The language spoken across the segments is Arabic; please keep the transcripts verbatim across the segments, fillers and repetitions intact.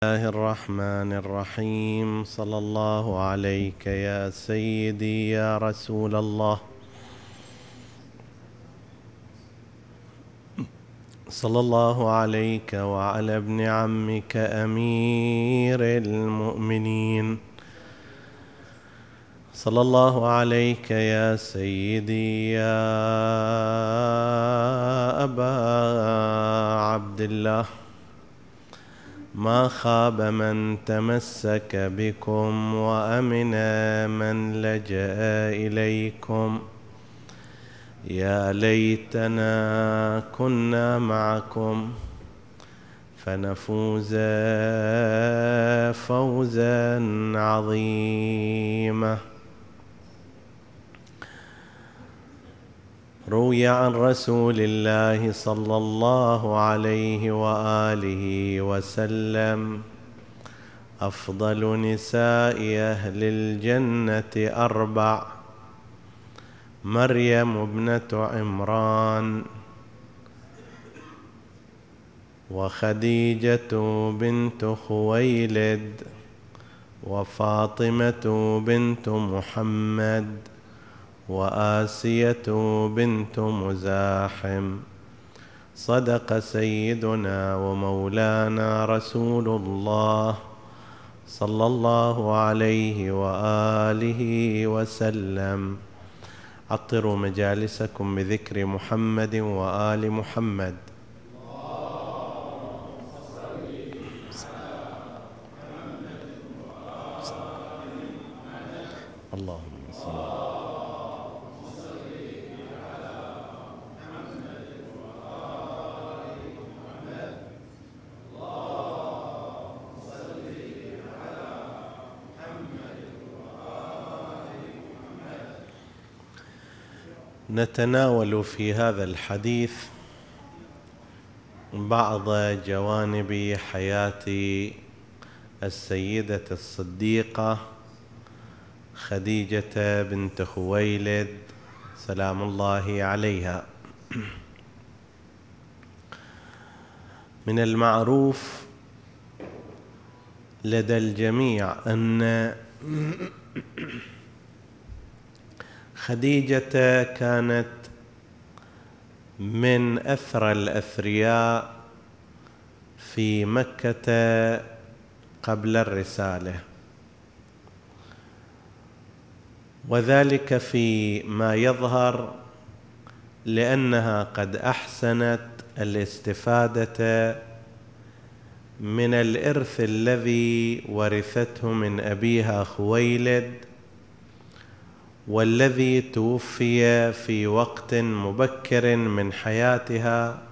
الله الرحمن الرحيم. صلى الله عليك يا سيدي يا رسول الله. صلى الله عليك وعلى ابن عمك أمير المؤمنين. صلى الله عليك يا سيدي يا أبا عبد الله. ما خاب من تمسك بكم وأمن من لجأ إليكم. يا ليتنا كنا معكم فنفوز فوزا عظيما. روي عن رسول الله صلى الله عليه وآله وسلم: أفضل نساء أهل الجنة أربع: مريم ابنة عمران، وخديجة بنت خويلد، وفاطمة بنت محمد، وآسية بنت مزاحم. صدق سيدنا ومولانا رسول الله صلى الله عليه وآله وسلم. عطروا مجالسكم بذكر محمد وآل محمد. اللهم صل. نتناول في هذا الحديث بعض جوانب حياة السيدة الصديقة خديجة بنت خويلد سلام الله عليها. من المعروف لدى الجميع أن خديجة كانت من أثرى الأثرياء في مكة قبل الرسالة، وذلك فيما يظهر لأنها قد أحسنت الاستفادة من الإرث الذي ورثته من أبيها خويلد، والذي توفي في وقت مبكر من حياتها،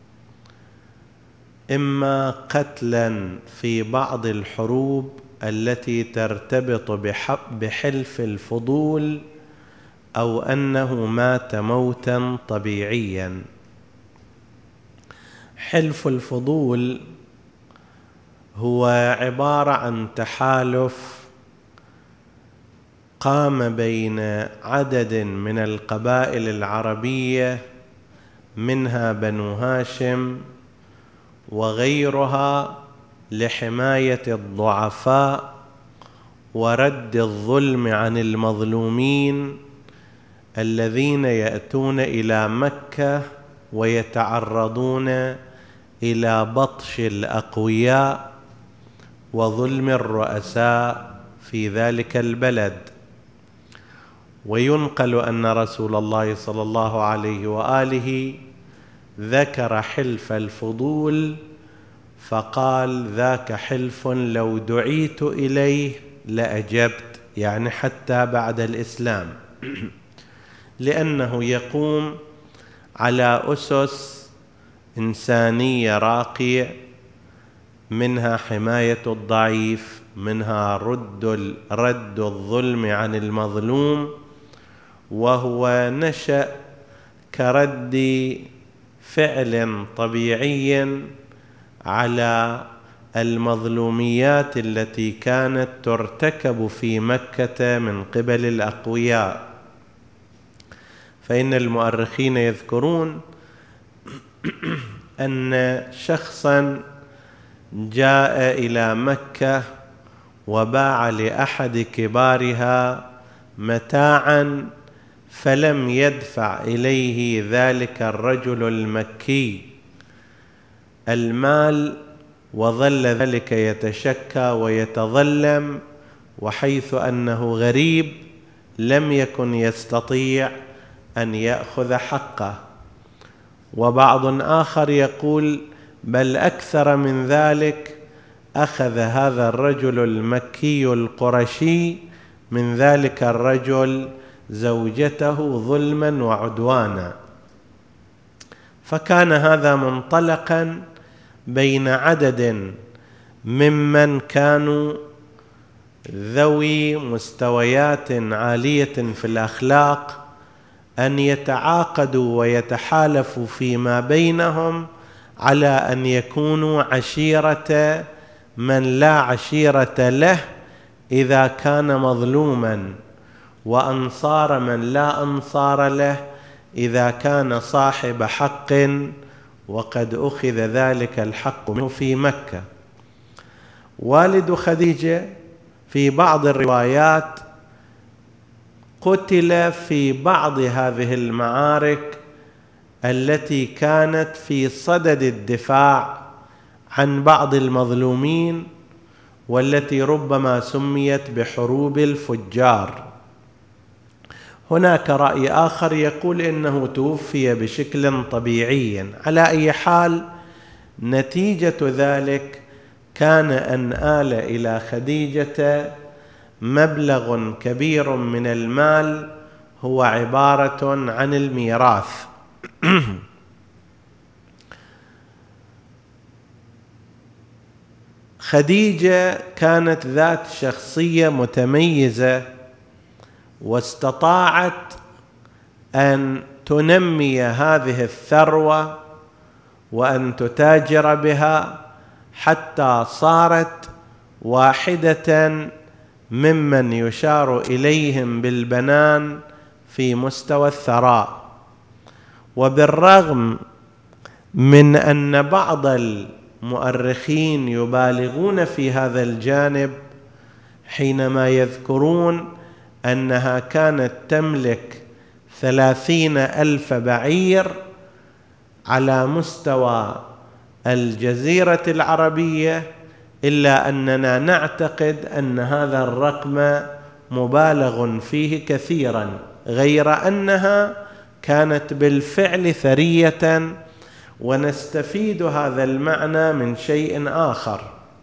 إما قتلا في بعض الحروب التي ترتبط بحلف الفضول، أو أنه مات موتا طبيعيا. حلف الفضول هو عبارة عن تحالف قام بين عدد من القبائل العربية منها بنو هاشم وغيرها لحماية الضعفاء ورد الظلم عن المظلومين الذين يأتون إلى مكة ويتعرضون إلى بطش الأقوياء وظلم الرؤساء في ذلك البلد. وينقل أن رسول الله صلى الله عليه وآله ذكر حلف الفضول فقال: ذاك حلف لو دعيت إليه لأجبت، يعني حتى بعد الإسلام، لأنه يقوم على أسس إنسانية راقية، منها حماية الضعيف، منها رد رد الظلم عن المظلوم، وهو نشأ كرد فعل طبيعي على المظلوميات التي كانت ترتكب في مكة من قبل الأقوياء. فإن المؤرخين يذكرون أن شخصا جاء إلى مكة وباع لأحد كبارها متاعا فلم يدفع إليه ذلك الرجل المكي المال، وظل ذلك يتشكى ويتظلم، وحيث أنه غريب لم يكن يستطيع أن يأخذ حقه. وبعض آخر يقول بل أكثر من ذلك، أخذ هذا الرجل المكي القرشي من ذلك الرجل زوجته ظلما وعدوانا. فكان هذا منطلقا بين عدد ممن كانوا ذوي مستويات عالية في الأخلاق أن يتعاقدوا ويتحالفوا فيما بينهم على أن يكونوا عشيرة من لا عشيرة له إذا كان مظلوما، وأنصار من لا أنصار له إذا كان صاحب حق وقد أخذ ذلك الحق منه في مكة. والد خديجة في بعض الروايات قتل في بعض هذه المعارك التي كانت في صدد الدفاع عن بعض المظلومين، والتي ربما سميت بحروب الفجار. هناك رأي آخر يقول إنه توفي بشكل طبيعي. على أي حال، نتيجة ذلك كان أن آل إلى خديجة مبلغ كبير من المال هو عبارة عن الميراث. خديجة كانت ذات شخصية متميزة، واستطاعت أن تنمي هذه الثروة وأن تتاجر بها حتى صارت واحدة ممن يشار إليهم بالبنان في مستوى الثراء. وبالرغم من أن بعض المؤرخين يبالغون في هذا الجانب حينما يذكرون أنها كانت تملك ثلاثين ألف بعير على مستوى الجزيرة العربية، إلا أننا نعتقد أن هذا الرقم مبالغ فيه كثيرا، غير أنها كانت بالفعل ثرية. ونستفيد هذا المعنى من شيء آخر،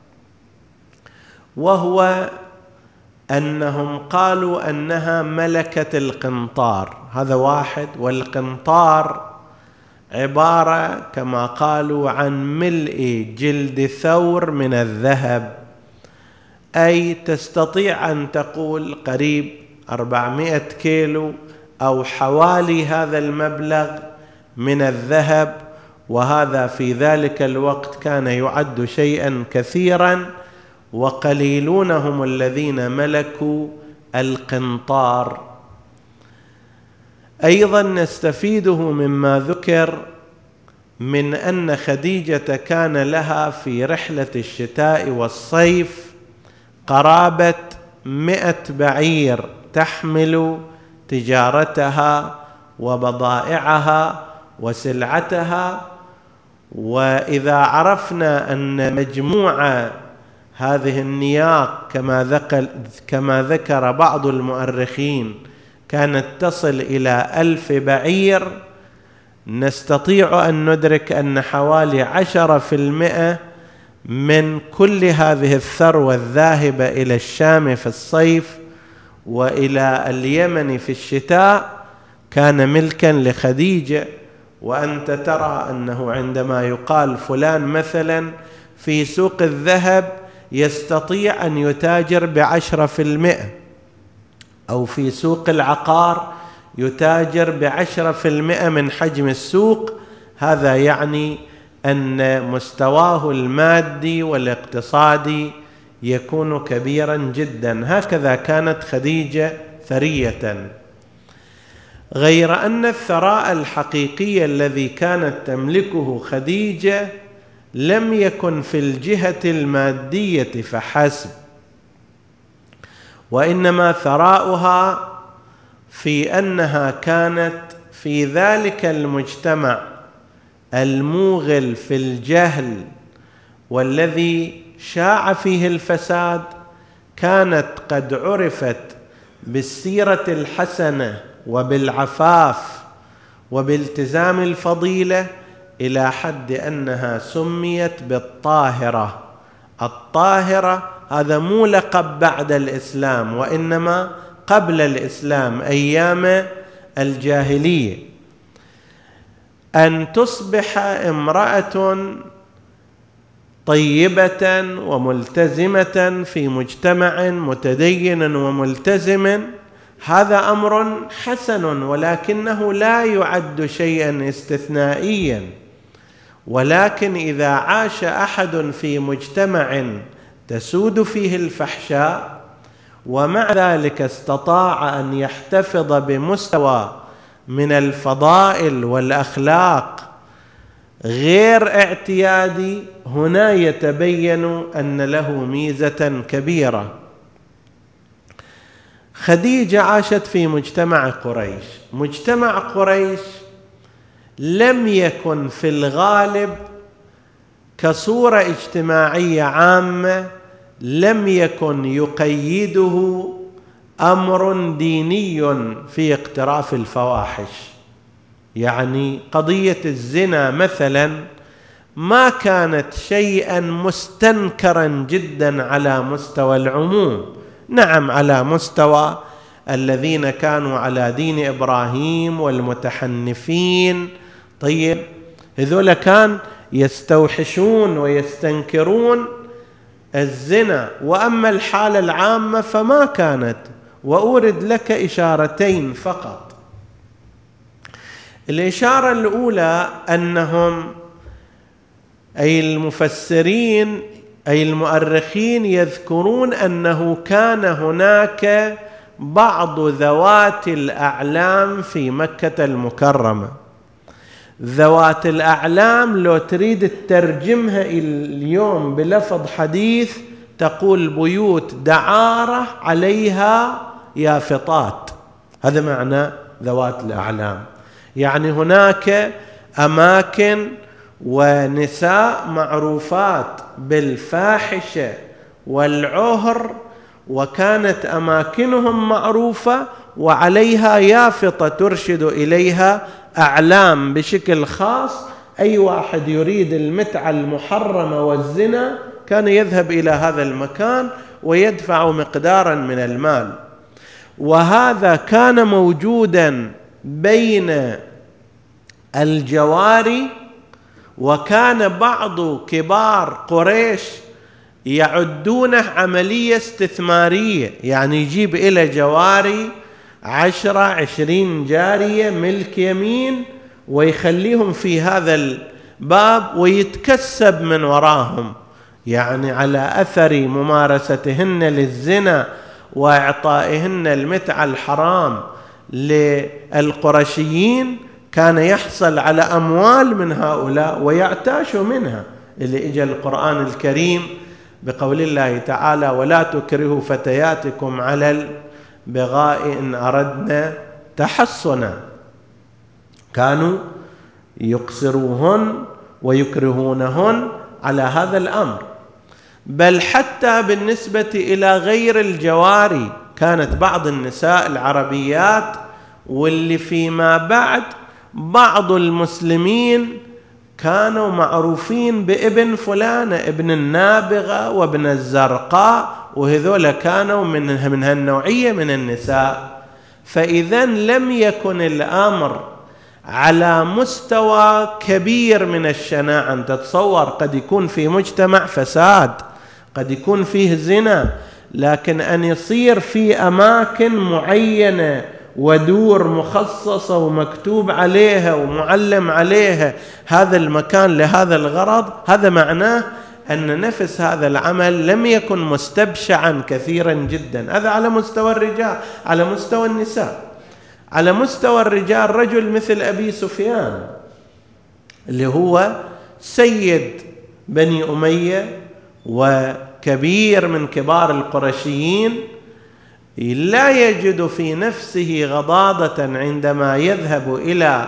وهو أنهم قالوا أنها ملكة القنطار. هذا واحد. والقنطار عبارة كما قالوا عن ملء جلد ثور من الذهب، أي تستطيع أن تقول قريب أربعمائة كيلو أو حوالي هذا المبلغ من الذهب. وهذا في ذلك الوقت كان يعد شيئا كثيرا، وقليلون هم الذين ملكوا القنطار. أيضا نستفيده مما ذكر من أن خديجة كان لها في رحلة الشتاء والصيف قرابة مئة بعير تحمل تجارتها وبضائعها وسلعتها. وإذا عرفنا أن مجموعة هذه النياق كما ذكر, كما ذكر بعض المؤرخين كانت تصل إلى ألف بعير، نستطيع أن ندرك أن حوالي عشرة في المئة من كل هذه الثروة الذاهبة إلى الشام في الصيف وإلى اليمن في الشتاء كان ملكا لخديجة. وأنت ترى أنه عندما يقال فلان مثلا في سوق الذهب يستطيع أن يتاجر بعشرة في المئة، أو في سوق العقار يتاجر بعشرة في المئة من حجم السوق، هذا يعني أن مستواه المادي والاقتصادي يكون كبيرا جدا. هكذا كانت خديجة ثرية. غير أن الثراء الحقيقي الذي كانت تملكه خديجة لم يكن في الجهة المادية فحسب، وإنما ثراؤها في أنها كانت في ذلك المجتمع الموغل في الجهل والذي شاع فيه الفساد، كانت قد عرفت بالسيرة الحسنة وبالعفاف وبالتزام الفضيلة إلى حد أنها سميت بالطاهرة. الطاهرة هذا مو لقب بعد الإسلام، وإنما قبل الإسلام أيام الجاهلية. أن تصبح امرأة طيبة وملتزمة في مجتمع متدين وملتزم، هذا أمر حسن، ولكنه لا يعد شيئا استثنائيا. ولكن إذا عاش أحد في مجتمع تسود فيه الفحشاء ومع ذلك استطاع أن يحتفظ بمستوى من الفضائل والأخلاق غير اعتيادي، هنا يتبين أن له ميزة كبيرة. خديجة عاشت في مجتمع قريش. مجتمع قريش لم يكن في الغالب كصورة اجتماعية عامة، لم يكن يقيده أمر ديني في اقتراف الفواحش. يعني قضية الزنا مثلا ما كانت شيئا مستنكرا جدا على مستوى العموم، نعم على مستوى الذين كانوا على دين إبراهيم والمتحنفين، طيب هذول كان يستوحشون ويستنكرون الزنا، وأما الحالة العامة فما كانت. وأورد لك إشارتين فقط. الإشارة الأولى أنهم أي المفسرين أي المؤرخين يذكرون أنه كان هناك بعض ذوات الأعلام في مكة المكرمة. ذوات الأعلام لو تريد تترجمها اليوم بلفظ حديث تقول بيوت دعارة عليها يافطات، هذا معنى ذوات الأعلام. يعني هناك أماكن ونساء معروفات بالفاحشة والعهر، وكانت أماكنهم معروفة وعليها يافطة ترشد إليها أعلام بشكل خاص. أي واحد يريد المتعة المحرمة والزنا كان يذهب إلى هذا المكان ويدفع مقدارا من المال. وهذا كان موجودا بين الجواري، وكان بعض كبار قريش يعدونه عملية استثمارية، يعني يجيب إلى جواري عشرة عشرين جارية ملك يمين ويخليهم في هذا الباب ويتكسب من وراهم، يعني على أثر ممارستهن للزنا وإعطائهن المتعة الحرام للقرشيين كان يحصل على أموال من هؤلاء ويعتاش منها. اللي إجا القرآن الكريم بقول الله تعالى: ولا تكرهوا فتياتكم على البغاء إن أردنا تحصنا. كانوا يقصروهن ويكرهونهن على هذا الأمر. بل حتى بالنسبة إلى غير الجواري كانت بعض النساء العربيات، واللي فيما بعد بعض المسلمين كانوا معروفين بابن فلانة، ابن النابغة وابن الزرقاء، وهذول كانوا من من هالنوعية من النساء. فإذا لم يكن الأمر على مستوى كبير من الشناعة. أن تتصور قد يكون في مجتمع فساد، قد يكون فيه زنا، لكن أن يصير في أماكن معينة ودور مخصصة ومكتوب عليها ومعلم عليها هذا المكان لهذا الغرض، هذا معناه أن نفس هذا العمل لم يكن مستبشعا كثيرا جدا. هذا على مستوى الرجال. على مستوى النساء، على مستوى الرجال، رجل مثل أبي سفيان اللي هو سيد بني أمية وكبير من كبار القرشيين، لا يجد في نفسه غضاضة عندما يذهب إلى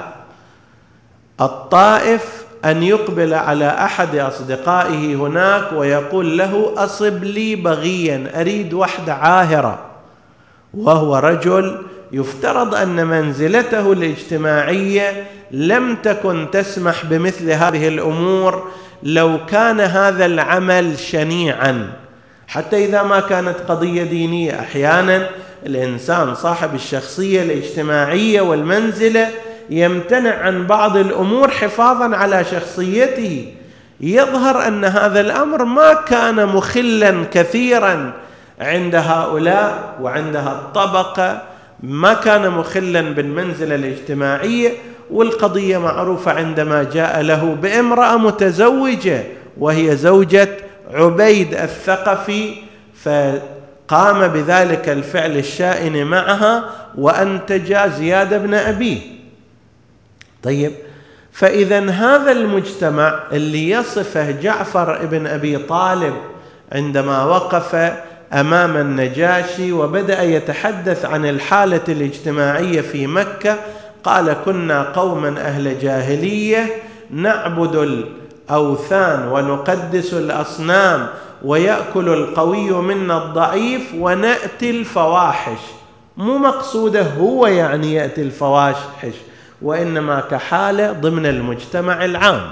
الطائف أن يقبل على أحد أصدقائه هناك ويقول له أصب لي بغيا، أريد وحدة عاهرة، وهو رجل يفترض أن منزلته الاجتماعية لم تكن تسمح بمثل هذه الأمور لو كان هذا العمل شنيعا، حتى إذا ما كانت قضية دينية. أحيانا الإنسان صاحب الشخصية الاجتماعية والمنزلة يمتنع عن بعض الأمور حفاظا على شخصيته. يظهر أن هذا الأمر ما كان مخلا كثيرا عند هؤلاء وعندها الطبقة، ما كان مخلا بالمنزلة الاجتماعية. والقضية معروفة عندما جاء له بامرأة متزوجة وهي زوجة عبيد الثقفي، فقام بذلك الفعل الشائن معها وأنتج زياد بن أبيه. طيب، فإذا هذا المجتمع اللي يصفه جعفر بن أبي طالب عندما وقف أمام النجاشي وبدأ يتحدث عن الحالة الاجتماعية في مكة، قال: كنا قوما أهل جاهلية نعبد الأوثان ونقدس الأصنام ويأكل القوي منا الضعيف ونأتي الفواحش. مو مقصوده هو يعني يأتي الفواحش، وإنما كحالة ضمن المجتمع العام.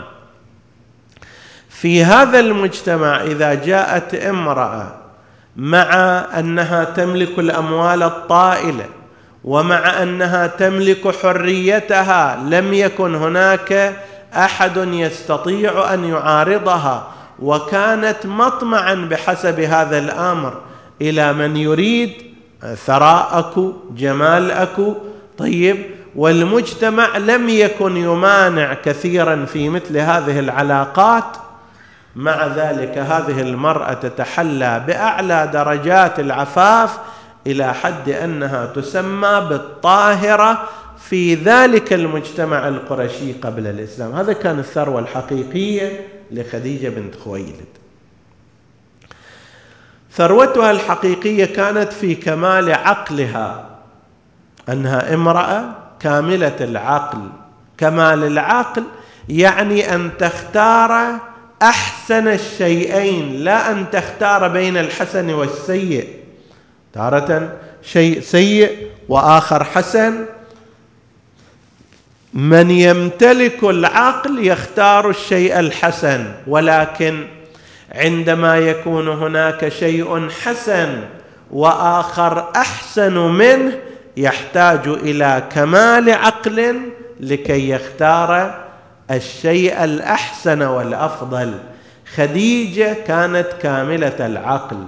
في هذا المجتمع إذا جاءت امرأة مع أنها تملك الأموال الطائلة ومع أنها تملك حريتها، لم يكن هناك أحد يستطيع أن يعارضها، وكانت مطمعا بحسب هذا الأمر إلى من يريد ثراءك جمالك. طيب، والمجتمع لم يكن يمانع كثيرا في مثل هذه العلاقات. مع ذلك هذه المرأة تتحلى بأعلى درجات العفاف إلى حد أنها تسمى بالطاهرة في ذلك المجتمع القرشي قبل الإسلام. هذا كان الثروة الحقيقية لخديجة بنت خويلد. ثروتها الحقيقية كانت في كمال عقلها، أنها امرأة كاملة العقل. كمال العقل يعني أن تختار أحسن الشيئين، لا أن تختار بين الحسن والسيء. تارة شيء سيء وآخر حسن. من يمتلك العقل يختار الشيء الحسن، ولكن عندما يكون هناك شيء حسن وآخر أحسن منه يحتاج إلى كمال عقل لكي يختار الشيء الأحسن والأفضل. خديجة كانت كاملة العقل،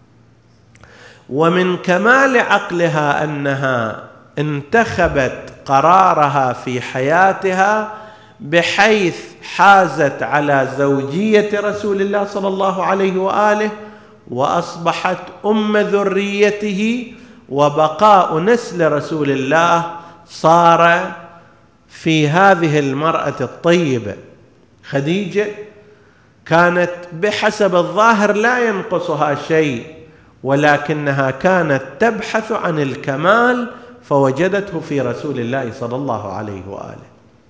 ومن كمال عقلها أنها انتخبت قرارها في حياتها بحيث حازت على زوجية رسول الله صلى الله عليه وآله، وأصبحت أم ذريته، وبقاء نسل رسول الله صار في هذه المرأة الطيبة. خديجة كانت بحسب الظاهر لا ينقصها شيء، ولكنها كانت تبحث عن الكمال فوجدته في رسول الله صلى الله عليه وآله.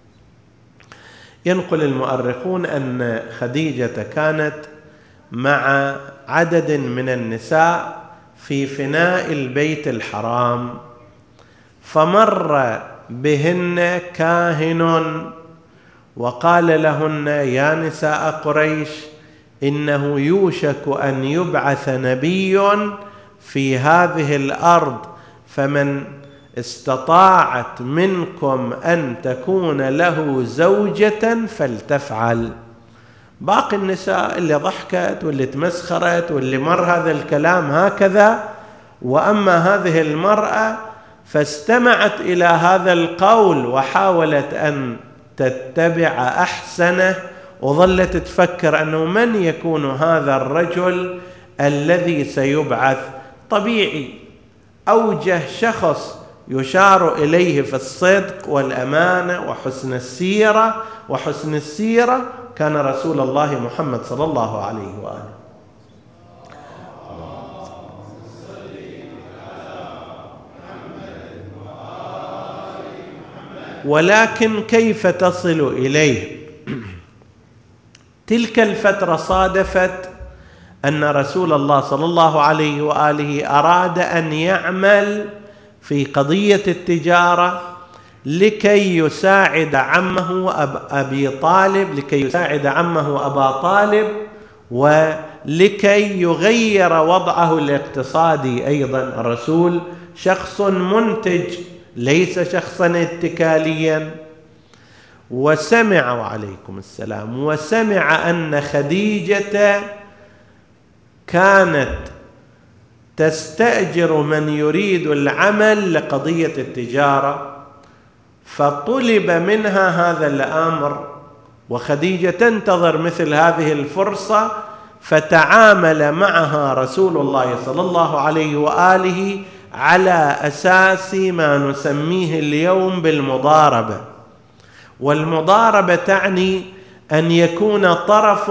ينقل المؤرخون أن خديجة كانت مع عدد من النساء في فناء البيت الحرام، فمر بهن كاهن وقال لهن: يا نساء قريش، إنه يوشك أن يبعث نبي في هذه الأرض، فمن استطاعت منكم أن تكون له زوجة فلتفعل. باقي النساء اللي ضحكت واللي تمسخرت واللي مر هذا الكلام هكذا، وأما هذه المرأة فاستمعت إلى هذا القول وحاولت أن تتبع أحسنه، وظلت تفكر أنه من يكون هذا الرجل الذي سيبعث. طبيعي أوجه شخص يشار إليه في الصدق والأمانة وحسن السيرة وحسن السيرة كان رسول الله محمد صلى الله عليه وآله. ولكن كيف تصل إليه؟ تلك الفترة صادفت أن رسول الله صلى الله عليه وآله أراد أن يعمل في قضية التجارة لكي يساعد عمه أب أبي طالب لكي يساعد عمه أبا طالب ولكي يغير وضعه الاقتصادي. أيضا الرسول شخص منتج ليس شخصا اتكاليا. وسمع وعليكم السلام وسمع أن خديجة كانت تستأجر من يريد العمل لقضية التجارة، فطلب منها هذا الأمر، وخديجة تنتظر مثل هذه الفرصة، فتعامل معها رسول الله صلى الله عليه وآله على أساس ما نسميه اليوم بالمضاربة. والمضاربة تعني أن يكون طرف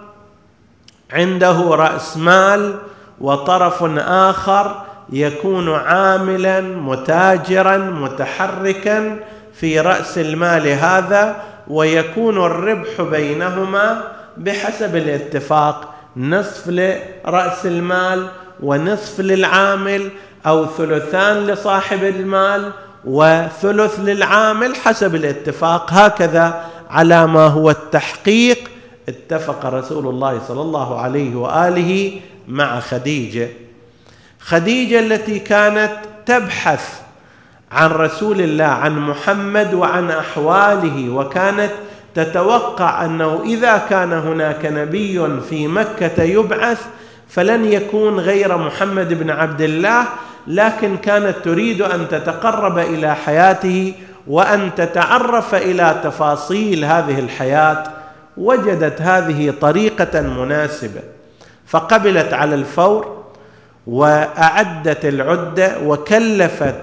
عنده رأس مال وطرف آخر يكون عاملا متاجرا متحركا في رأس المال هذا، ويكون الربح بينهما بحسب الاتفاق، نصف لرأس المال ونصف للعامل، أو ثلثان لصاحب المال وثلث للعامل حسب الاتفاق. هكذا على ما هو التحقيق اتفق رسول الله صلى الله عليه وآله مع خديجة. خديجة التي كانت تبحث عن رسول الله، عن محمد وعن أحواله، وكانت تتوقع أنه إذا كان هناك نبي في مكة يبعث فلن يكون غير محمد بن عبد الله، لكن كانت تريد أن تتقرب إلى حياته وأن تتعرف إلى تفاصيل هذه الحياة. وجدت هذه طريقة مناسبة فقبلت على الفور وأعدت العدة، وكلفت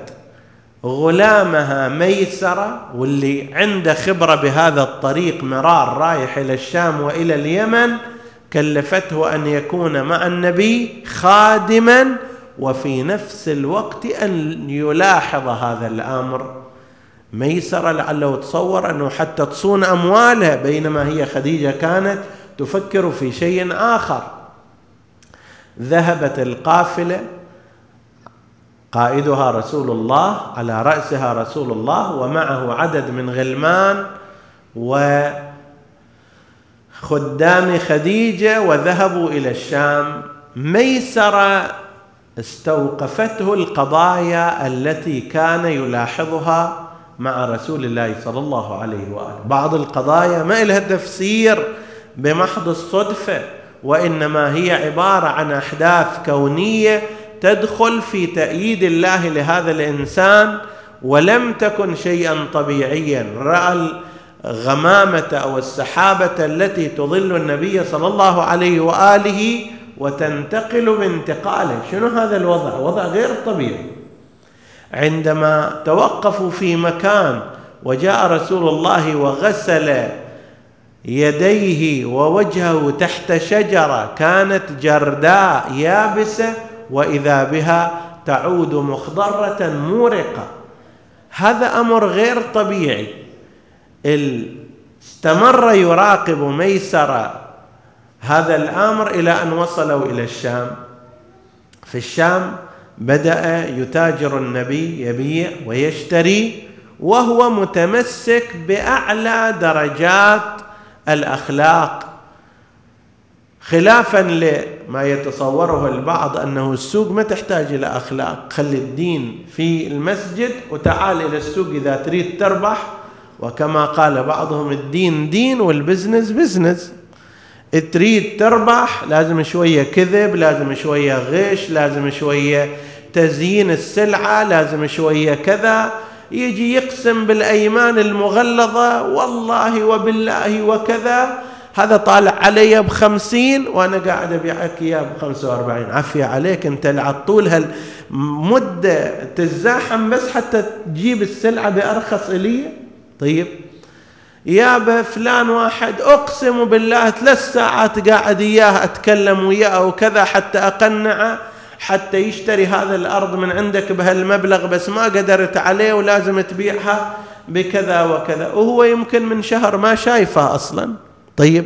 غلامها ميسرة، واللي عنده خبرة بهذا الطريق مرار رايح إلى الشام وإلى اليمن، كلفته أن يكون مع النبي خادما، وفي نفس الوقت أن يلاحظ هذا الأمر. ميسرة لعله تصور أنه حتى تصون أموالها، بينما هي خديجة كانت تفكر في شيء آخر. ذهبت القافلة، قائدها رسول الله، على رأسها رسول الله، ومعه عدد من غلمان وخدام خديجة، وذهبوا إلى الشام. ميسرة استوقفته القضايا التي كان يلاحظها مع رسول الله صلى الله عليه وآله. بعض القضايا ما لها تفسير بمحض الصدفة، وإنما هي عبارة عن أحداث كونية تدخل في تأييد الله لهذا الإنسان، ولم تكن شيئا طبيعيا. رأى الغمامة أو السحابة التي تظل النبي صلى الله عليه وآله وتنتقل بانتقاله. شنو هذا الوضع؟ وضع غير طبيعي. عندما توقفوا في مكان وجاء رسول الله وغسل يديه ووجهه تحت شجرة كانت جرداء يابسة، وإذا بها تعود مخضرة مورقة. هذا أمر غير طبيعي. استمر يراقب ميسرة هذا الأمر إلى أن وصلوا إلى الشام. في الشام بدأ يتاجر النبي، يبيع ويشتري، وهو متمسك بأعلى درجات الأخلاق، خلافا لما يتصوره البعض أنه السوق ما تحتاج إلى أخلاق، خلي الدين في المسجد وتعال إلى السوق إذا تريد تربح. وكما قال بعضهم الدين دين والبزنس بزنس. تريد تربح لازم شوية كذب، لازم شوية غش، لازم شوية تزيين السلعة، لازم شوية كذا. يجي يقسم بالأيمان المغلظة، والله وبالله وكذا، هذا طالع علي بخمسين وأنا قاعد أبيعك إياه بخمسة وأربعين. عافية عليك، أنت لعطول هالمدة تزاحم بس حتى تجيب السلعة بأرخص إلي. طيب يا فلان واحد أقسم بالله ثلاث ساعات قاعد إياه أتكلم وياه وكذا حتى أقنعه حتى يشتري هذا الأرض من عندك بهالمبلغ، بس ما قدرت عليه ولازم تبيعها بكذا وكذا، وهو يمكن من شهر ما شايفه أصلا. طيب،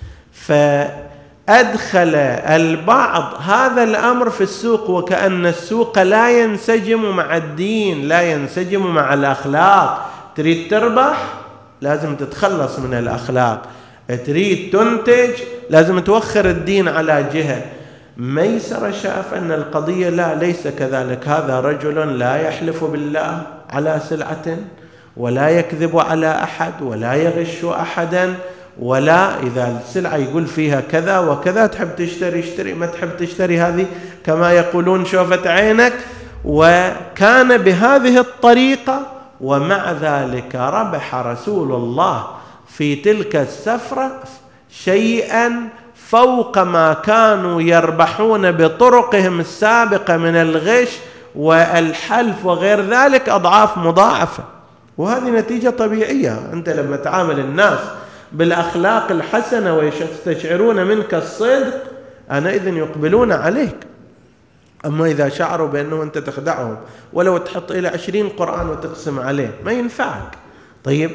فأدخل البعض هذا الأمر في السوق، وكأن السوق لا ينسجم مع الدين، لا ينسجم مع الأخلاق. تريد تربح لازم تتخلص من الأخلاق، تريد تنتج لازم توخر الدين على جهة. ميسرة شاف أن القضية لا، ليس كذلك. هذا رجل لا يحلف بالله على سلعة، ولا يكذب على أحد، ولا يغش أحدا، ولا إذا السلعة يقول فيها كذا وكذا تحب تشتري اشتري، ما تحب تشتري هذه كما يقولون شوفت عينك. وكان بهذه الطريقة، ومع ذلك ربح رسول الله في تلك السفرة شيئا فوق ما كانوا يربحون بطرقهم السابقة من الغش والحلف وغير ذلك أضعاف مضاعفة. وهذه نتيجة طبيعية. أنت لما تعامل الناس بالأخلاق الحسنة ويستشعرون منك الصدق أنئذ يقبلون عليك. أما إذا شعروا بأنه أنت تخدعهم ولو تحط إلى عشرين قرآن وتقسم عليه ما ينفعك. طيب،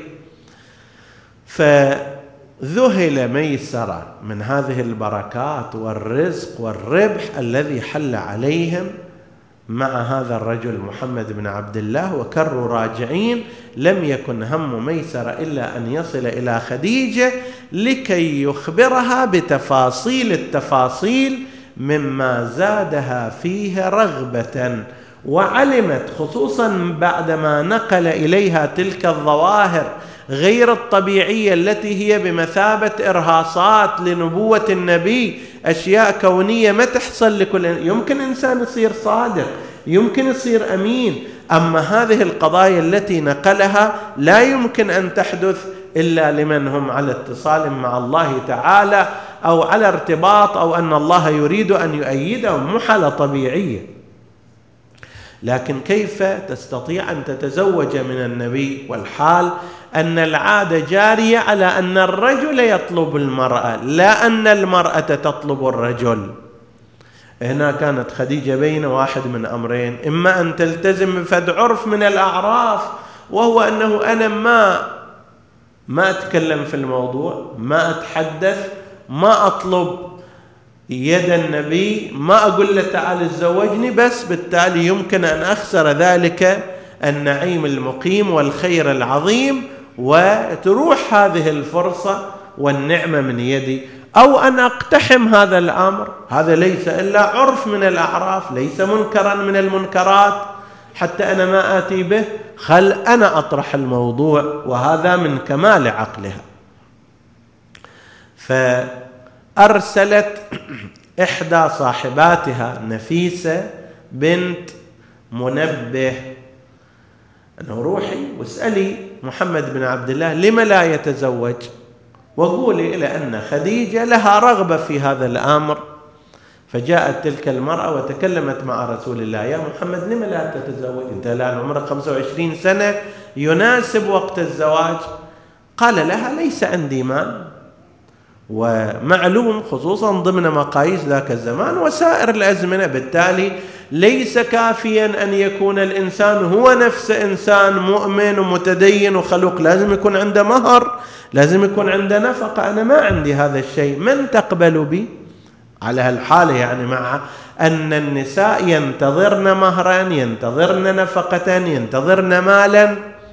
فذهل ميسرة من هذه البركات والرزق والربح الذي حل عليهم مع هذا الرجل محمد بن عبد الله، وكروا راجعين. لم يكن هم ميسرة إلا أن يصل إلى خديجة لكي يخبرها بتفاصيل التفاصيل مما زادها فيه رغبة. وعلمت خصوصا بعدما نقل إليها تلك الظواهر غير الطبيعية التي هي بمثابة إرهاصات لنبوة النبي، أشياء كونية ما تحصل لكل. يمكن إنسان يصير صادق، يمكن يصير أمين، أما هذه القضايا التي نقلها لا يمكن أن تحدث إلا لمن هم على اتصال مع الله تعالى أو على ارتباط، أو أن الله يريد أن يؤيدهم، مو حالة طبيعية. لكن كيف تستطيع أن تتزوج من النبي والحال أن العادة جارية على أن الرجل يطلب المرأة لا أن المرأة تطلب الرجل؟ هنا كانت خديجة بين واحد من أمرين: إما أن تلتزم بفد عرف من الأعراف، وهو أنه أنا ما ما أتكلم في الموضوع، ما أتحدث، ما أطلب يد النبي، ما أقول له تعال تزوجني، بس بالتالي يمكن أن أخسر ذلك النعيم المقيم والخير العظيم وتروح هذه الفرصة والنعمة من يدي، أو أن أقتحم هذا الأمر. هذا ليس إلا عرف من الأعراف، ليس منكرا من المنكرات حتى أنا ما آتي به، خل أنا أطرح الموضوع، وهذا من كمال عقلها. فأرسلت إحدى صاحباتها نفيسة بنت منبه أنه روحي واسألي محمد بن عبد الله لما لا يتزوج، وقولي إلى أن خديجة لها رغبة في هذا الأمر. فجاءت تلك المرأة وتكلمت مع رسول الله: يا محمد لما لا تتزوج؟ أنت الآن عمرك خمسة وعشرين سنة، يناسب وقت الزواج. قال لها: ليس عندي مال، ومعلوم خصوصا ضمن مقاييس ذاك الزمان وسائر الأزمنة، بالتالي ليس كافيا أن يكون الإنسان هو نفس إنسان مؤمن ومتدين وخلوق، لازم يكون عنده مهر، لازم يكون عنده نفقة. أنا ما عندي هذا الشيء، من تقبل بي؟ على هالحالة يعني مع أن النساء ينتظرن مهرا، ينتظرن نفقة، ينتظرن مالا.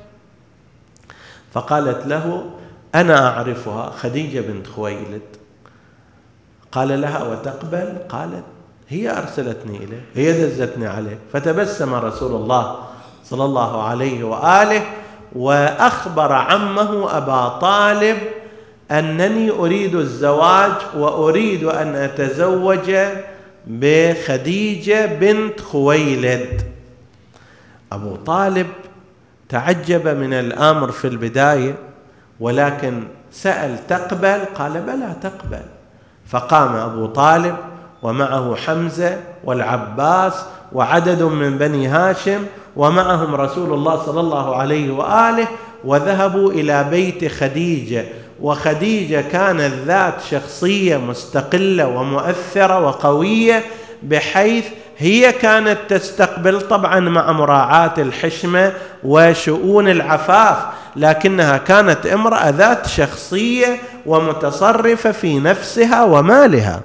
فقالت له: أنا أعرفها، خديجة بنت خويلد. قال لها: وتقبل؟ قالت: هي أرسلتني إليه، هي دزتني عليه. فتبسم رسول الله صلى الله عليه وآله وأخبر عمه أبا طالب أنني أريد الزواج وأريد أن أتزوج بخديجة بنت خويلد. أبو طالب تعجب من الأمر في البداية، ولكن سأل: تقبل؟ قال: بلى تقبل. فقام أبو طالب ومعه حمزة والعباس وعدد من بني هاشم، ومعهم رسول الله صلى الله عليه وآله، وذهبوا إلى بيت خديجة، وخديجة كانت ذات شخصية مستقلة ومؤثرة وقوية، بحيث هي كانت تستقبل طبعا مع مراعاة الحشمة وشؤون العفاف، لكنها كانت امرأة ذات شخصية ومتصرفة في نفسها ومالها.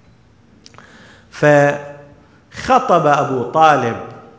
فخطب أبو طالب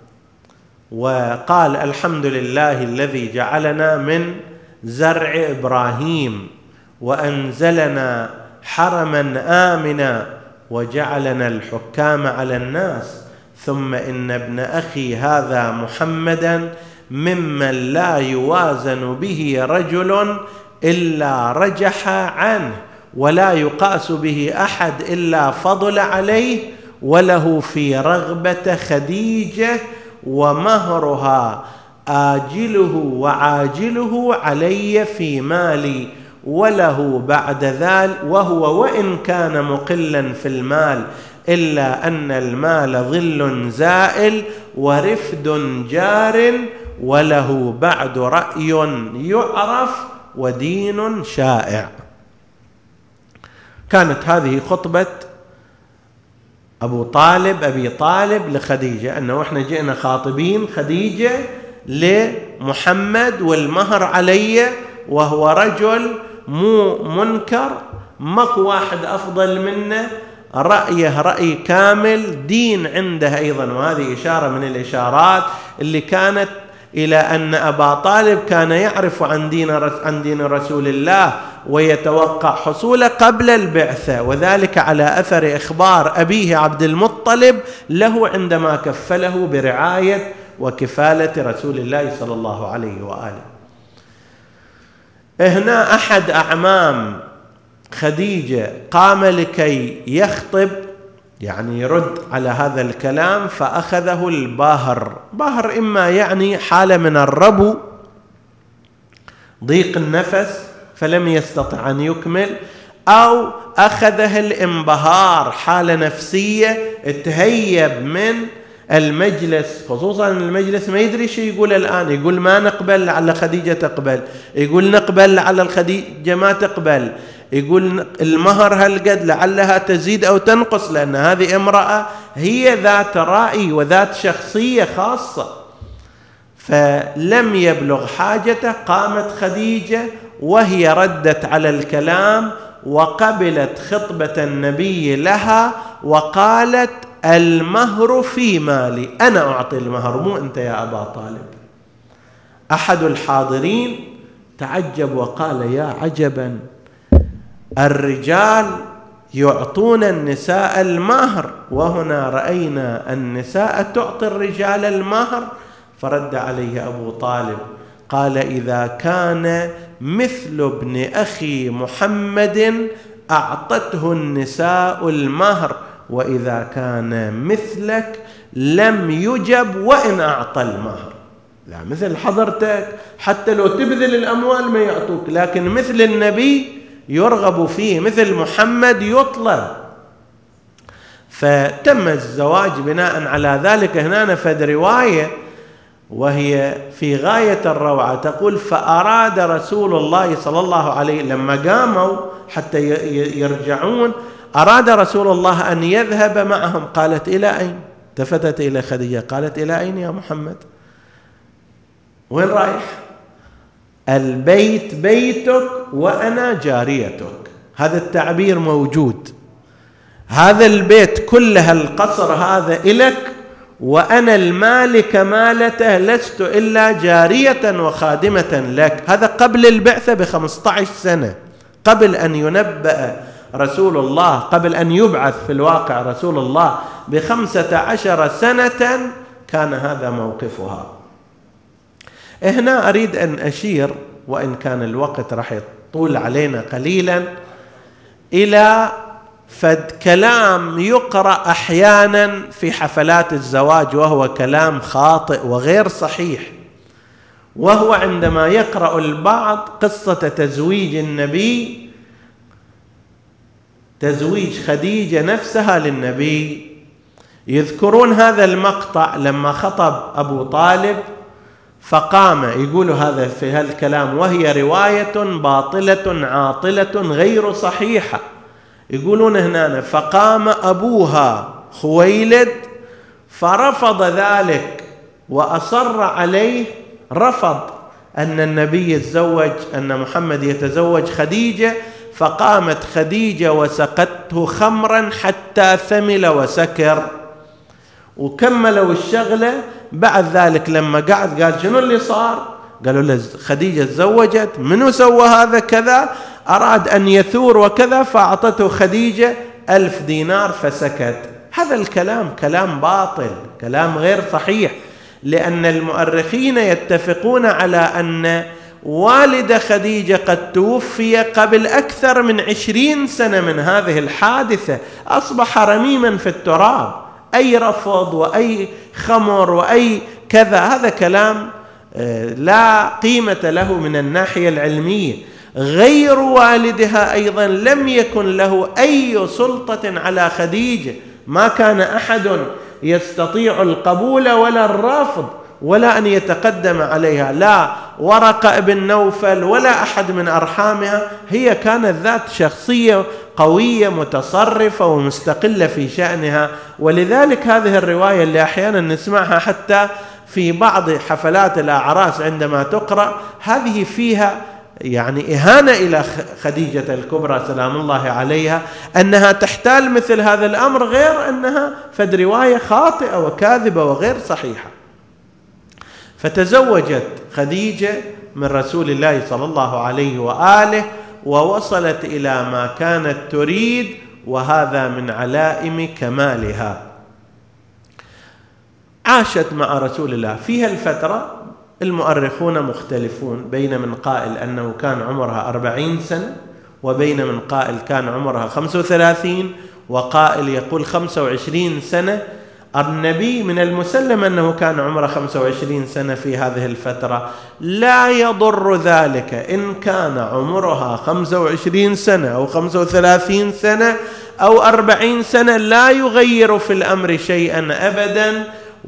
وقال: الحمد لله الذي جعلنا من زرع إبراهيم وأنزلنا حرما آمنا وجعلنا الحكام على الناس، ثم إن ابن أخي هذا محمدا ممن لا يوازن به رجل إلا رجح عنه، ولا يقاس به أحد إلا فضل عليه، وله في رغبة خديجة ومهرها آجله وعاجله علي في مالي، وله بعد ذلك، وهو وإن كان مقلا في المال إلا أن المال ظل زائل ورفد جار، وله بعد رأي يعرف ودين شائع. كانت هذه خطبة أبو طالب أبي طالب لخديجة، أنه إحنا جئنا خاطبين خديجة لمحمد والمهر علي، وهو رجل مو منكر، ماكو واحد أفضل منه، رأيه رأي كامل، دين عنده أيضا. وهذه إشارة من الإشارات اللي كانت إلى أن أبا طالب كان يعرف عن دين عن دين رسول الله ويتوقع حصوله قبل البعثة، وذلك على أثر إخبار أبيه عبد المطلب له عندما كفله برعاية وكفالة رسول الله صلى الله عليه وآله. هنا أحد أعمام خديجة قام لكي يخطب، يعني يرد على هذا الكلام، فأخذه الباهر. باهر إما يعني حالة من الربو، ضيق النفس فلم يستطع أن يكمل، أو أخذه الانبهار، حالة نفسية، تهيب من المجلس، خصوصا المجلس ما يدري شو يقول الآن، يقول ما نقبل لعل خديجة تقبل، يقول نقبل لعل الخديجة ما تقبل، يقول المهر هالقد لعلها تزيد أو تنقص، لأن هذه امرأة هي ذات رأي وذات شخصية خاصة. فلم يبلغ حاجته، قامت خديجة وهي ردت على الكلام وقبلت خطبة النبي لها وقالت: المهر في مالي، أنا أعطي المهر مو أنت يا أبا طالب. أحد الحاضرين تعجب وقال: يا عجبا، الرجال يعطون النساء المهر، وهنا رأينا النساء تعطي الرجال المهر. فرد عليه أبو طالب قال: إذا كان مثل ابن أخي محمد أعطته النساء المهر، وإذا كان مثلك لم يجب وإن أعطى المهر. لا، مثل حضرتك حتى لو تبذل الأموال ما يعطوك، لكن مثل النبي يرغب فيه، مثل محمد يطلب. فتم الزواج بناء على ذلك. هنا نفد رواية وهي في غاية الروعة، تقول: فأراد رسول الله صلى الله عليه وسلم لما قاموا حتى يرجعون، أراد رسول الله أن يذهب معهم. قالت: إلى أين؟ التفتت إلى خديجة قالت: إلى أين يا محمد؟ وين رايح؟ البيت بيتك وأنا جاريتك. هذا التعبير موجود. هذا البيت كله، القصر هذا إلك، وأنا المالك مالته، لست إلا جارية وخادمة لك. هذا قبل البعثة بخمسة عشر سنة، قبل أن ينبأ رسول الله، قبل أن يبعث في الواقع رسول الله بخمسة عشر سنة كان هذا موقفها. هنا أريد أن أشير، وإن كان الوقت راح يطول علينا قليلا، إلى فد كلام يقرأ أحيانا في حفلات الزواج وهو كلام خاطئ وغير صحيح، وهو عندما يقرأ البعض قصة تزويج النبي، تزويج خديجة نفسها للنبي، يذكرون هذا المقطع لما خطب أبو طالب فقام، يقول هذا في هالكلام وهي رواية باطلة عاطلة غير صحيحة، يقولون هنا فقام أبوها خويلد فرفض ذلك وأصر عليه، رفض أن النبي يتزوج، أن محمد يتزوج خديجة، فقامت خديجة وسقته خمرا حتى ثمل وسكر، وكملوا الشغلة. بعد ذلك لما قعد قال شنو اللي صار؟ قالوا له خديجة تزوجت، منو سوى هذا كذا، أراد أن يثور وكذا، فأعطته خديجة ألف دينار فسكت. هذا الكلام كلام باطل، كلام غير صحيح، لأن المؤرخين يتفقون على أن والد خديجة قد توفي قبل أكثر من عشرين سنة من هذه الحادثة، أصبح رميما في التراب. أي رفض وأي خمر وأي كذا، هذا كلام لا قيمة له من الناحية العلمية. غير والدها أيضا لم يكن له أي سلطة على خديجة، ما كان أحد يستطيع القبول ولا الرفض ولا أن يتقدم عليها، لا ورقة بن نوفل ولا أحد من أرحامها، هي كانت ذات شخصية قوية متصرفة ومستقلة في شأنها. ولذلك هذه الرواية اللي أحيانا نسمعها حتى في بعض حفلات الأعراس عندما تقرأ، هذه فيها يعني إهانة إلى خديجة الكبرى سلام الله عليها، أنها تحتال مثل هذا الأمر، غير أنها فد رواية خاطئة وكاذبة وغير صحيحة. فتزوجت خديجة من رسول الله صلى الله عليه وآله، ووصلت إلى ما كانت تريد، وهذا من علائم كمالها. عاشت مع رسول الله في هالفترة. المؤرخون مختلفون، بين من قائل أنه كان عمرها أربعين سنة، وبين من قائل كان عمرها خمسة وثلاثين، وقائل يقول خمسة وعشرين سنة. النبي من المسلم أنه كان عمره خمسة وعشرين سنة في هذه الفترة، لا يضر ذلك إن كان عمرها خمسة وعشرين سنة أو خمسة وثلاثين سنة أو أربعين سنة، لا يغير في الأمر شيئا أبدا.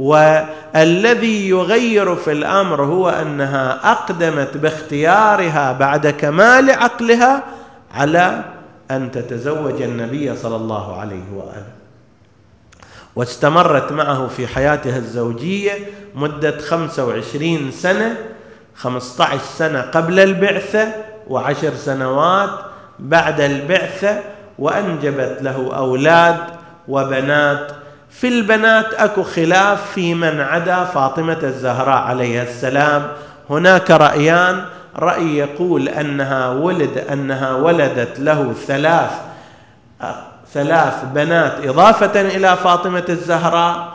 والذي يغير في الأمر هو أنها أقدمت باختيارها بعد كمال عقلها على أن تتزوج النبي صلى الله عليه وآله، واستمرت معه في حياتها الزوجية مدة خمسة وعشرين سنة، خمسة عشر سنة قبل البعثة وعشر سنوات بعد البعثة، وأنجبت له أولاد وبنات. في البنات أكو خلاف في من عدا فاطمة الزهراء عليها السلام. هناك رأيان، رأي يقول أنها ولد أنها ولدت له ثلاث ثلاث بنات إضافة إلى فاطمة الزهراء،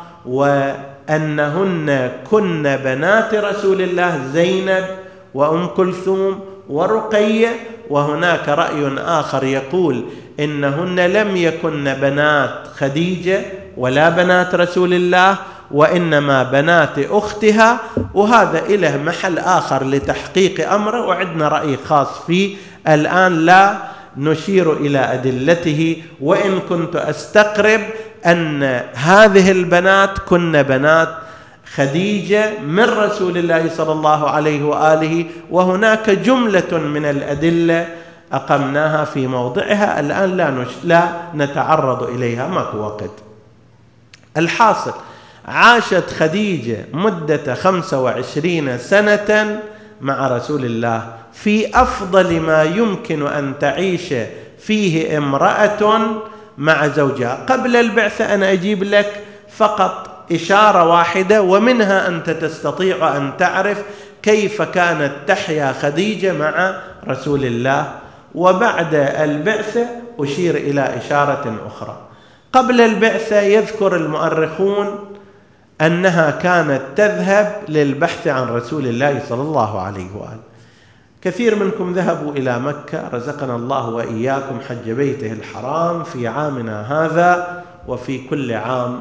وأنهن كن بنات رسول الله زينب وأم كلثوم ورقية. وهناك رأي آخر يقول إنهن لم يكن بنات خديجة ولا بنات رسول الله، وإنما بنات أختها، وهذا إله محل آخر لتحقيق أمره، وعندنا رأي خاص فيه الآن لا نشير إلى أدلته، وإن كنت أستقرب أن هذه البنات كن بنات خديجة من رسول الله صلى الله عليه وآله. وهناك جملة من الأدلة أقمناها في موضعها، الآن لا, نش... لا نتعرض إليها، ماكو وقت. الحاصل، عاشت خديجة مدة خمسة وعشرين سنة مع رسول الله في أفضل ما يمكن أن تعيش فيه امرأة مع زوجها. قبل البعثة أنا أجيب لك فقط إشارة واحدة، ومنها أنت تستطيع أن تعرف كيف كانت تحيا خديجة مع رسول الله. وبعد البعثة أشير إلى إشارة أخرى. قبل البعثة يذكر المؤرخون أنها كانت تذهب للبحث عن رسول الله صلى الله عليه وآله. كثير منكم ذهبوا إلى مكة، رزقنا الله وإياكم حج بيته الحرام في عامنا هذا وفي كل عام.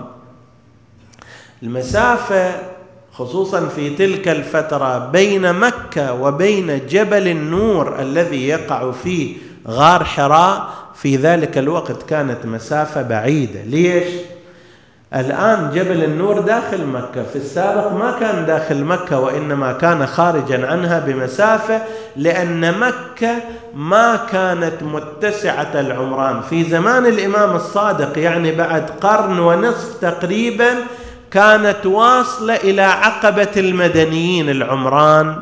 المسافة خصوصا في تلك الفترة بين مكة وبين جبل النور الذي يقع فيه غار حراء، في ذلك الوقت كانت مسافة بعيدة. ليش؟ الآن جبل النور داخل مكة، في السابق ما كان داخل مكة وإنما كان خارجا عنها بمسافة، لأن مكة ما كانت متسعة العمران في زمان الإمام الصادق، يعني بعد قرن ونصف تقريبا كانت واصلة إلى عقبة المدنيين العمران،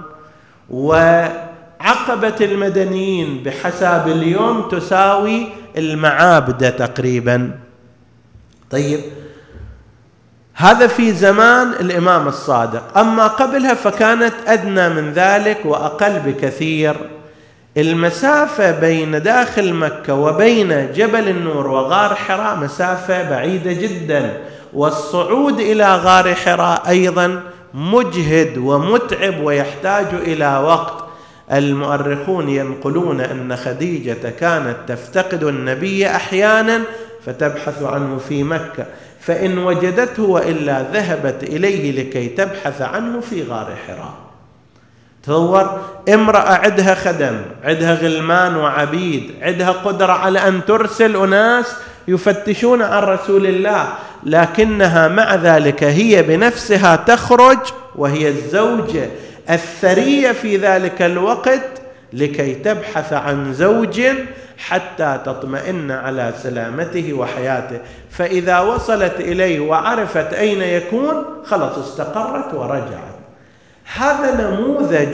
وعقبة المدنيين بحساب اليوم تساوي المعابد تقريبا. طيب هذا في زمان الإمام الصادق، أما قبلها فكانت أدنى من ذلك وأقل بكثير. المسافة بين داخل مكة وبين جبل النور وغار حراء مسافة بعيدة جدا، والصعود إلى غار حراء أيضا مجهد ومتعب ويحتاج إلى وقت. المؤرخون ينقلون أن خديجة كانت تفتقد النبي أحيانا فتبحث عنه في مكة، فإن وجدته وإلا ذهبت إليه لكي تبحث عنه في غار حراء. تصور امرأة عندها خدم، عندها غلمان وعبيد، عندها قدرة على أن ترسل أناس يفتشون عن رسول الله، لكنها مع ذلك هي بنفسها تخرج وهي الزوجة الثرية في ذلك الوقت لكي تبحث عن زوج حتى تطمئن على سلامته وحياته، فإذا وصلت إليه وعرفت أين يكون خلص استقرت ورجعت. هذا نموذج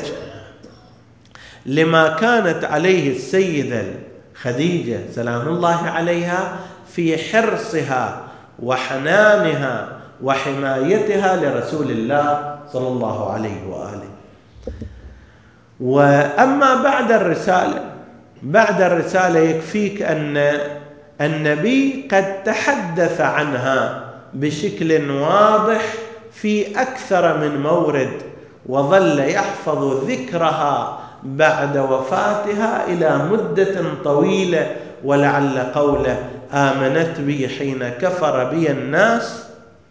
لما كانت عليه السيدة خديجة سلام الله عليها في حرصها وحنانها وحمايتها لرسول الله صلى الله عليه وآله. وأما بعد الرسالة بعد الرسالة يكفيك أن النبي قد تحدث عنها بشكل واضح في أكثر من مورد، وظل يحفظ ذكرها بعد وفاتها إلى مدة طويلة. ولعل قوله آمنت بي حين كفر بي الناس،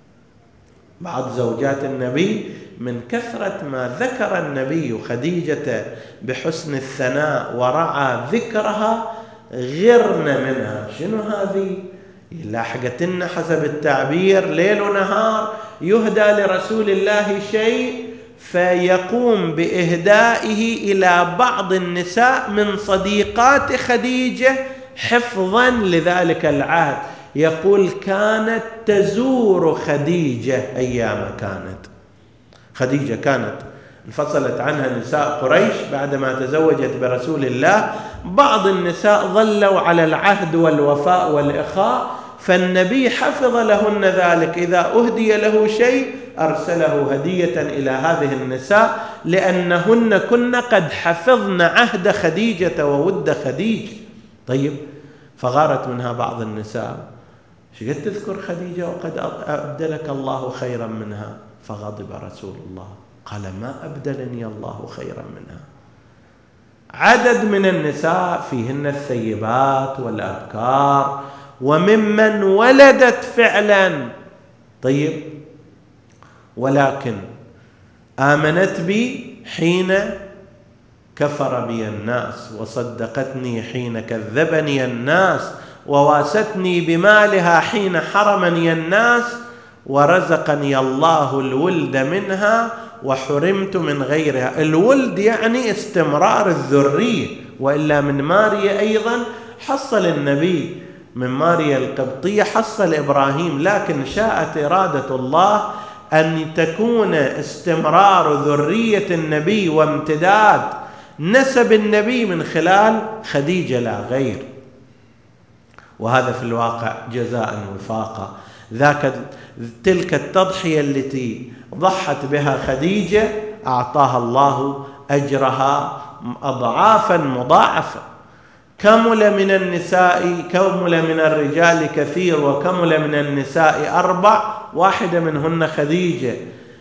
بعض زوجات النبي من كثرة ما ذكر النبي خديجة بحسن الثناء ورعى ذكرها غرن منها. شنو هذه؟ لاحقتنا حسب التعبير ليل ونهار يهدى لرسول الله شيء فيقوم بإهدائه إلى بعض النساء من صديقات خديجة حفظا لذلك العهد. يقول كانت تزور خديجة أيام كانت خديجة كانت انفصلت عنها نساء قريش بعدما تزوجت برسول الله، بعض النساء ظلوا على العهد والوفاء والإخاء، فالنبي حفظ لهن ذلك، إذا أهدي له شيء أرسله هدية إلى هذه النساء لأنهن كن قد حفظن عهد خديجة وود خديجة. طيب فغارت منها بعض النساء، شقد تذكر خديجة وقد أبدلك الله خيرا منها؟ فغضب رسول الله قال ما أبدلني الله خيرا منها. عدد من النساء فيهن الثيبات والأبكار وممن ولدت فعلا. طيب ولكن آمنت بي حين كفر بي الناس، وصدقتني حين كذبني الناس، وواستني بمالها حين حرمني الناس، ورزقني الله الولد منها وحرمت من غيرها. الولد يعني استمرار الذرية، وإلا من ماريا أيضا حصل النبي، من ماريا القبطية حصل إبراهيم، لكن شاءت إرادة الله أن تكون استمرار ذرية النبي وامتداد نسب النبي من خلال خديجة لا غير. وهذا في الواقع جزاء وفاقا. ذاك تلك التضحية التي ضحت بها خديجة أعطاها الله أجرها أضعافا مضاعفة. كمل من النساء كمل من الرجال كثير، وكمل من النساء أربع، واحدة منهن خديجة.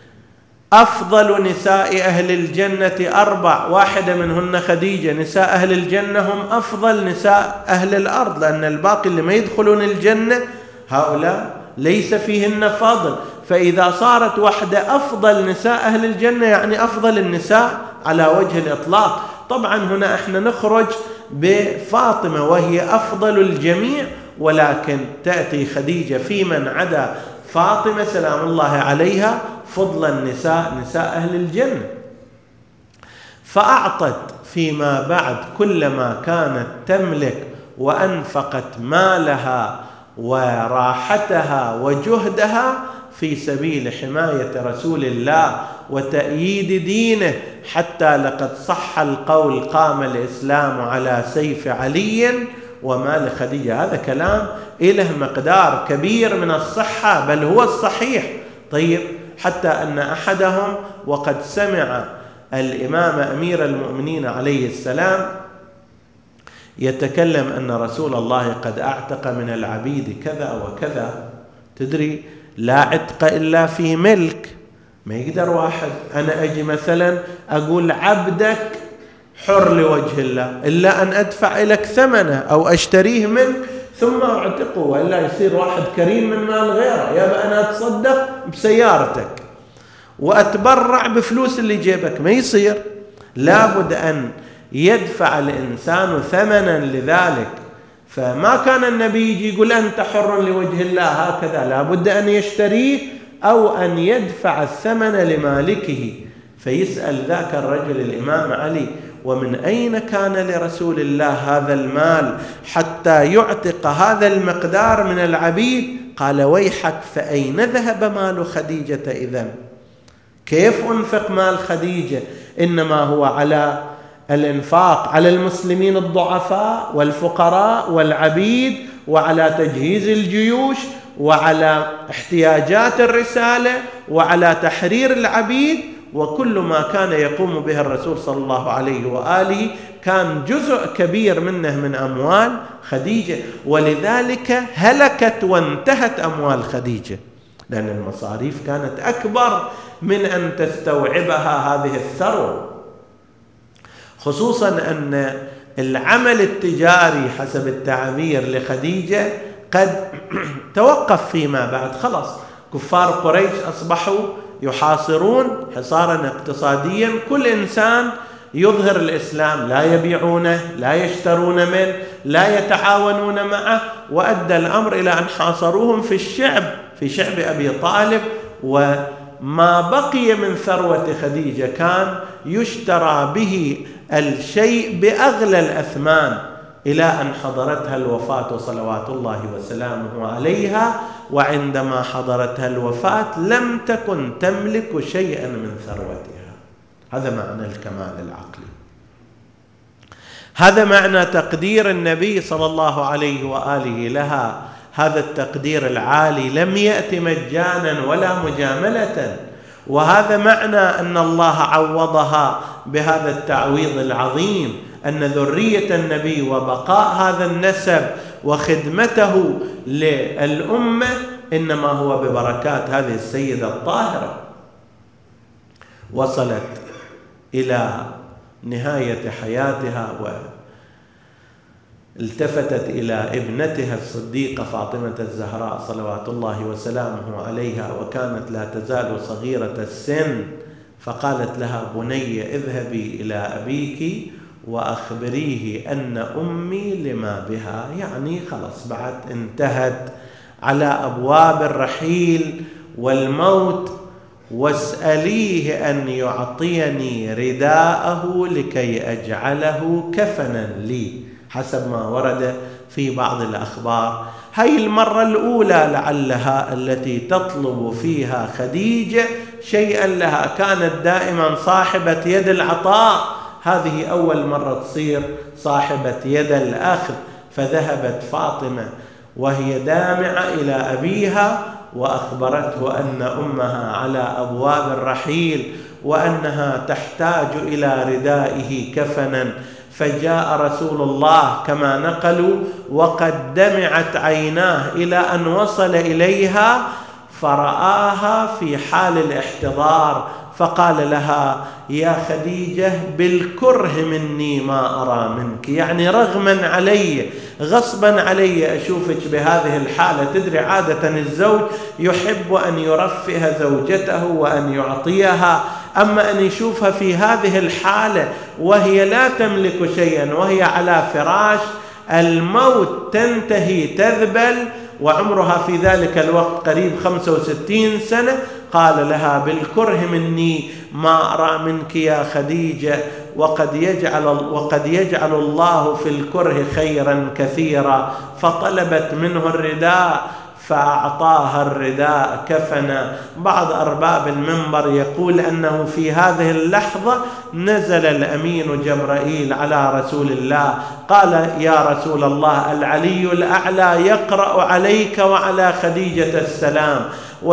أفضل نساء أهل الجنة أربع، واحدة منهن خديجة. نساء أهل الجنة هم أفضل نساء أهل الأرض، لأن الباقي اللي ما يدخلون الجنة هؤلاء ليس فيهن فضل. فإذا صارت واحدة أفضل نساء أهل الجنة يعني أفضل النساء على وجه الإطلاق. طبعا هنا احنا نخرج بفاطمة وهي أفضل الجميع، ولكن تأتي خديجة في من عدا فاطمة سلام الله عليها فضل النساء نساء أهل الجنة. فأعطت فيما بعد كل ما كانت تملك وأنفقت مالها وراحتها وجهدها في سبيل حماية رسول الله وتأييد دينه، حتى لقد صح القول قام الإسلام على سيف علي وما لخديجة. هذا كلام إله مقدار كبير من الصحة، بل هو الصحيح. طيب، حتى أن أحدهم وقد سمع الإمام أمير المؤمنين عليه السلام يتكلم أن رسول الله قد أعتق من العبيد كذا وكذا. تدري لا عتق إلا في ملك. ما يقدر واحد أنا أجي مثلا أقول عبدك حر لوجه الله إلا أن أدفع لك ثمنه أو أشتريه منك ثم أعتقه، وإلا يصير واحد كريم من مال غيره. يا أنا أتصدق بسيارتك وأتبرع بفلوس اللي جيبك، ما يصير. لابد أن يدفع الإنسان ثمنا لذلك. فما كان النبي يجي يقول أنت حر لوجه الله هكذا، لابد أن يشتريه أو أن يدفع الثمن لمالكه. فيسأل ذاك الرجل الإمام علي: ومن أين كان لرسول الله هذا المال حتى يعتق هذا المقدار من العبيد؟ قال: ويحك، فأين ذهب مال خديجة إذن؟ كيف أنفق مال خديجة؟ إنما هو على الإنفاق على المسلمين الضعفاء والفقراء والعبيد، وعلى تجهيز الجيوش، وعلى احتياجات الرسالة، وعلى تحرير العبيد. وكل ما كان يقوم به الرسول صلى الله عليه وآله كان جزء كبير منه من أموال خديجة. ولذلك هلكت وانتهت أموال خديجة، لأن المصاريف كانت أكبر من أن تستوعبها هذه الثروة. خصوصا أن العمل التجاري حسب التعبير لخديجة قد توقف فيما بعد. خلاص كفار قريش أصبحوا يحاصرون حصارا اقتصاديا، كل إنسان يظهر الإسلام، لا يبيعونه، لا يشترون منه، لا يتعاونون معه، وأدى الأمر إلى أن حاصروهم في الشعب في شعب أبي طالب. وما بقي من ثروة خديجة كان يشترى به الشيء بأغلى الأثمان، إلى أن حضرتها الوفاة صلوات الله وسلامه عليها. وعندما حضرتها الوفاة لم تكن تملك شيئا من ثروتها. هذا معنى الكمال العقلي، هذا معنى تقدير النبي صلى الله عليه وآله لها. هذا التقدير العالي لم يأتي مجانا ولا مجاملة، وهذا معنى أن الله عوضها بهذا التعويض العظيم، أن ذرية النبي وبقاء هذا النسب وخدمته للأمة إنما هو ببركات هذه السيدة الطاهرة. وصلت إلى نهاية حياتها والتفتت إلى ابنتها الصديقة فاطمة الزهراء صلوات الله وسلامه عليها، وكانت لا تزال صغيرة السن، فقالت لها: بني اذهبي إلى أبيك وأخبريه أن أمي لما بها. يعني خلاص بعد انتهت على أبواب الرحيل والموت، واسأليه أن يعطيني رداءه لكي أجعله كفنا لي، حسب ما ورد في بعض الأخبار. هاي المرة الأولى لعلها التي تطلب فيها خديجة شيئا لها، كانت دائما صاحبة يد العطاء، هذه أول مرة تصير صاحبة يد الأخذ. فذهبت فاطمة وهي دامعة إلى أبيها وأخبرته أن أمها على أبواب الرحيل وأنها تحتاج إلى ردائه كفنا. فجاء رسول الله كما نقلوا وقد دمعت عيناه إلى أن وصل إليها، فرآها في حال الاحتضار، فقال لها: يا خديجة بالكره مني ما أرى منك، يعني رغما علي غصبا علي أشوفك بهذه الحالة. تدري عادة الزوج يحب أن يرفه زوجته وأن يعطيها، أما أن يشوفها في هذه الحالة وهي لا تملك شيئا، وهي على فراش الموت تنتهي تذبل وعمرها في ذلك الوقت قريب خمسة وستين سنة، قال لها: بالكره مني ما أرى منك يا خديجة، وقد يجعل, وقد يجعل الله في الكره خيرا كثيرا. فطلبت منه الرداء فأعطاها الرداء كفنا. بعض أرباب المنبر يقول أنه في هذه اللحظة نزل الأمين جبرائيل على رسول الله، قال: يا رسول الله، العلي الأعلى يقرأ عليك وعلى خديجة السلام،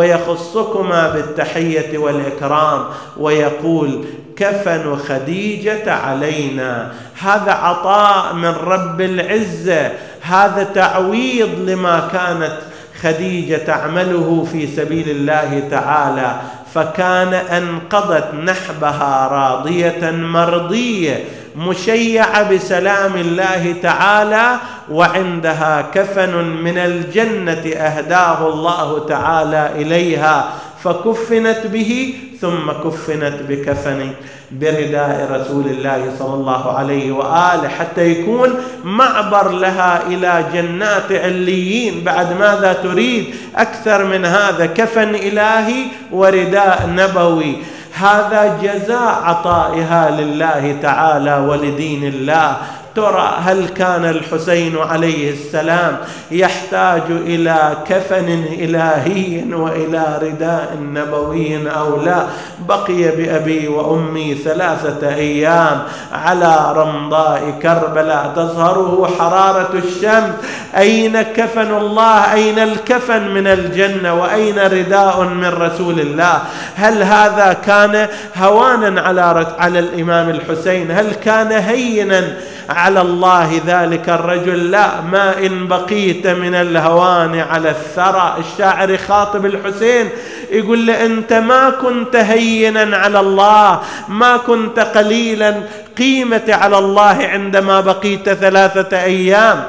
ويخصكما بالتحية والإكرام، ويقول: كفن خديجة علينا. هذا عطاء من رب العزة، هذا تعويض لما كانت خديجة تعمله في سبيل الله تعالى. فكان أنقضت نحبها راضية مرضية مشيعة بسلام الله تعالى، وعندها كفن من الجنة أهداه الله تعالى إليها، فكفنت به ثم كفنت بكفن برداء رسول الله صلى الله عليه وآله، حتى يكون معبر لها إلى جنات عليين. بعد ماذا تريد أكثر من هذا؟ كفن إلهي ورداء نبوي. هذا جزاء عطائها لله تعالى ولدين الله. ترى هل كان الحسين عليه السلام يحتاج إلى كفن إلهي وإلى رداء نبوي أو لا؟ بقي بأبي وأمي ثلاثة أيام على رمضاء كربلاء تظهره حرارة الشمس. أين كفن الله؟ أين الكفن من الجنة؟ وأين رداء من رسول الله؟ هل هذا كان هوانا على على الإمام الحسين؟ هل كان هينا على الله ذلك الرجل؟ لا. ما إن بقيت من الهوان على الثرى. الشاعر خاطب الحسين يقول له: أنت ما كنت هينا على الله، ما كنت قليلا قيمة على الله عندما بقيت ثلاثة أيام.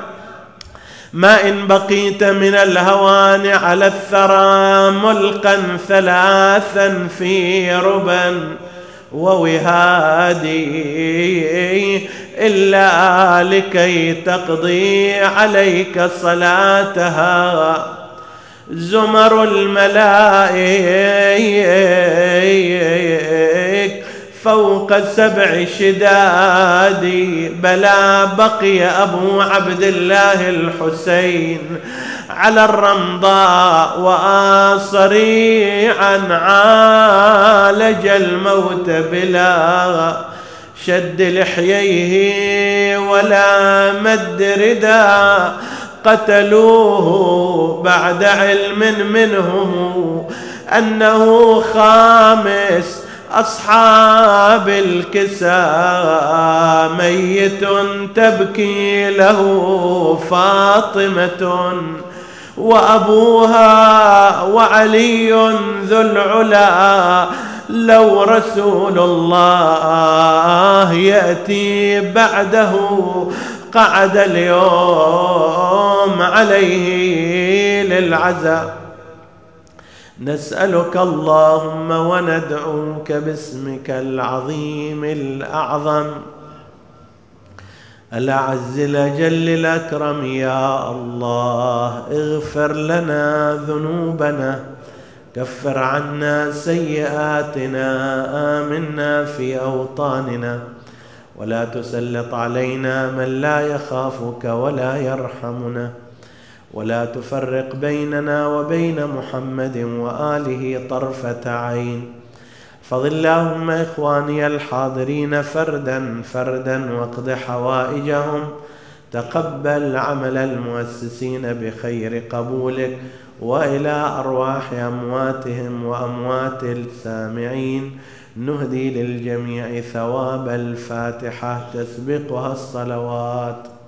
ما إن بقيت من الهوان على الثرى ملقا ثلاثا في ربا ووهادي، إلا لكي تقضي عليك صلاتها زمر الملائك فوق سبع شداد. بلى بقي أبو عبد الله الحسين على الرمضاء وصريعا عالج الموت بلا شد لحييه ولا مد رداء. قتلوه بعد علم منهم أنه خامس أصحاب الكساء، ميت تبكي له فاطمة وأبوها وعلي ذو العلا. لو رسول الله يأتي بعده قعد اليوم عليه للعزاء. نسألك اللهم وندعوك باسمك العظيم الأعظم الأعز الأجل الأكرم، يا الله اغفر لنا ذنوبنا، كفر عنا سيئاتنا، آمنا في أوطاننا، ولا تسلط علينا من لا يخافك ولا يرحمنا، ولا تفرق بيننا وبين محمد وآله طرفة عين. فضل اللهم إخواني الحاضرين فردا فردا واقض حوائجهم. تقبل عمل المؤسسين بخير قبولك، وإلى أرواح أمواتهم وأموات السامعين نهدي للجميع ثواب الفاتحة تسبقها الصلوات.